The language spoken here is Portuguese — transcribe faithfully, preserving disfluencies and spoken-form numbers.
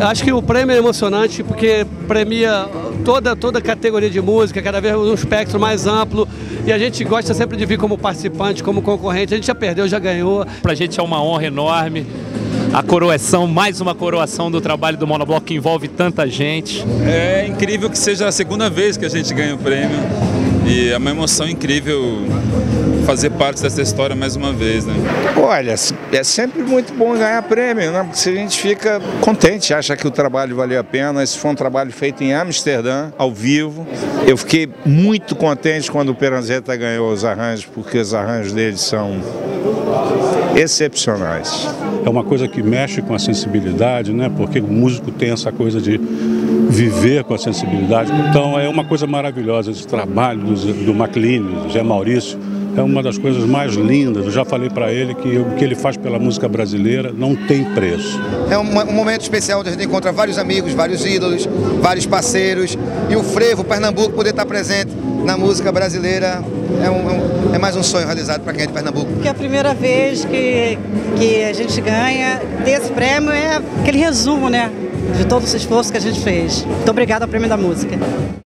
acho que o prêmio é emocionante porque premia toda, toda a categoria de música, cada vez um espectro mais amplo, e a gente gosta sempre de vir como participante, como concorrente. A gente já perdeu, já ganhou. Pra gente é uma honra enorme. A coroação, mais uma coroação do trabalho do Monobloco que envolve tanta gente. É incrível que seja a segunda vez que a gente ganha o prêmio e é uma emoção incrível fazer parte dessa história mais uma vez, né? Olha, é sempre muito bom ganhar prêmio, né? Porque se a gente fica contente, acha que o trabalho valeu a pena. Esse foi um trabalho feito em Amsterdã, ao vivo. Eu fiquei muito contente quando o Peranzeta ganhou os arranjos, porque os arranjos dele são excepcionais. É uma coisa que mexe com a sensibilidade, né? Porque o músico tem essa coisa de viver com a sensibilidade. Então é uma coisa maravilhosa esse trabalho do, do McLean, do Zé Maurício. É uma das coisas mais lindas. Eu já falei para ele que o que ele faz pela música brasileira não tem preço. É um, um momento especial onde a gente encontra vários amigos, vários ídolos, vários parceiros. E o frevo, Pernambuco, poder estar presente na música brasileira é, um, é mais um sonho realizado para quem é de Pernambuco. Que é a primeira vez que, que a gente ganha desse prêmio é aquele resumo, né, de todo esse esforço que a gente fez. Muito obrigada ao Prêmio da Música.